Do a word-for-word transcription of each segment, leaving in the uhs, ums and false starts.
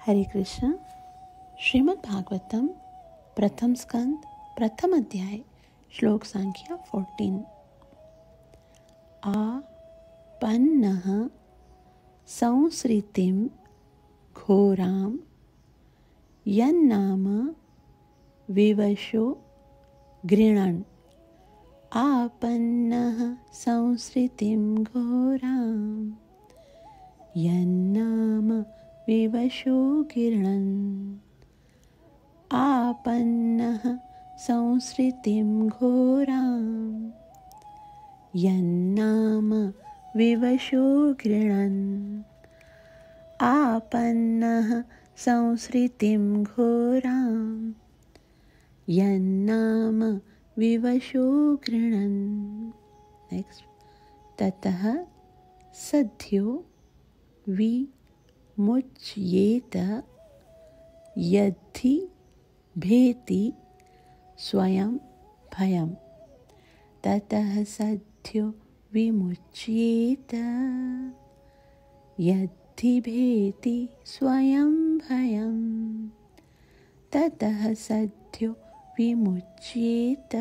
हरे कृष्ण। श्रीमद् भागवतम प्रथम स्कंद प्रथम अध्याय श्लोक संख्या फोर्टीन। आपन्नः संसृतिं घोरां यन्नाम विवशो गृह्णन्। आपन्नः संसृतिं घोरां यन्नाम विवशो गृह्णन्। आपन्नः संसृतिं घोरां यन्नाम विवशो गृह्णन्। आपन्नः संसृतिं घोरां यन्नाम विवशो गृह्णन्। नेक्स्ट। ततः सद्यो विमुच्येत यद्धि भेति स्वयं भयम्। ततः सद्यो विमुच्येत यद्धि भेति स्वयं भयम्। ततः सद्यो विमुच्येत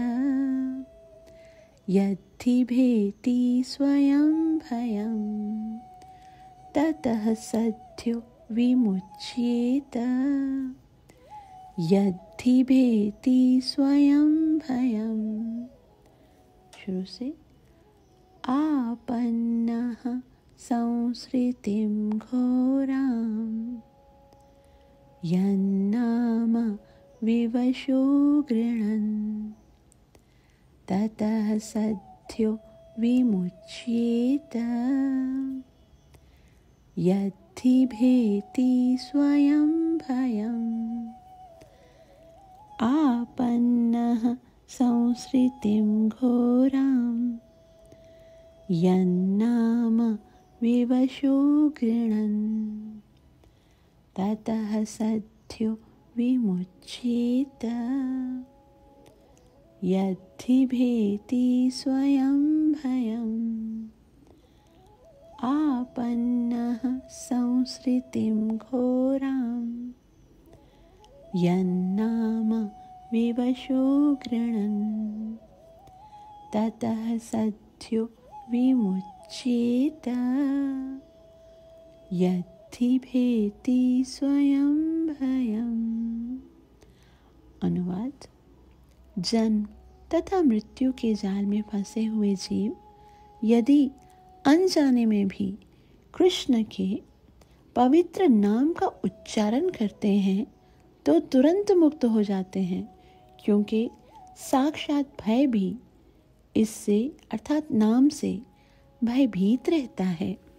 यद्धि भेति स्वयं भयम्। ततः सद्यो विमुच्येत यद्धि भेति स्वयं भयम्। शुरू से। आपन्नः संसृतिं घोरां यन्नाम विवशो गृह्णन्। ततः सद्यो विमुच्येत यद्धि भेति स्वयं भयम्। आपन्नः संसृतिं घोरां यन्नाम विवशो गृह्णन्। ततः सद्यो विमुच्येत यद्धि भेति स्वयं भयम्। आपन्नः संसृतिं घोरां यन्नाम विवशो गृह्णन्। ततः सद्यो विमुच्येत यद्धि भेति स्वयं भयम्। अनुवाद। जन्म तथा मृत्यु के जाल में फंसे हुए जीव यदि अनजाने में भी कृष्ण के पवित्र नाम का उच्चारण करते हैं तो तुरंत मुक्त हो जाते हैं, क्योंकि साक्षात भय भी इससे अर्थात नाम से भयभीत रहता है।